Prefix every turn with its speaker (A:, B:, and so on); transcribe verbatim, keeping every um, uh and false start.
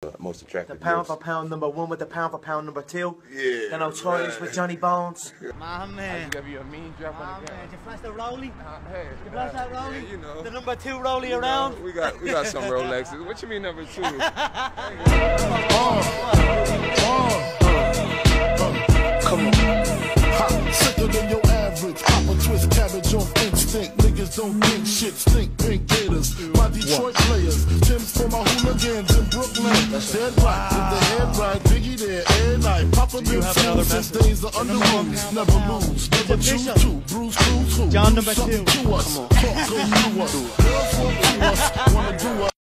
A: most attractive.
B: The pound
A: years.
B: for pound number one with the pound for pound number two.
A: Yeah.
B: The notorious
A: right.
B: with Johnny Bones.
C: My man.
D: Give you a mean drop
C: My
D: on the
C: man.
D: ground.
C: Did you flash the Rollie?
D: Uh, hey,
C: You flash that Rollie?
D: yeah, you know.
C: The number two Rollie
D: You
C: around?
D: know, we got we got some Rolexes. What you mean number two?
E: Come on. Ha, sicker than your average. Pop a twist cabbage off instinct. Niggas don't think shit. Stink pink gators. My Detroit players. Tim's for my hooligans in Brooklyn. Dead right with the head right. Biggie there, air night. Papa been seen since days of under rules. Never lose. Never choose to. Bruce Cruz who?
C: John number two.
E: To us. Talk go through us. Girls want to us. Wanna do us.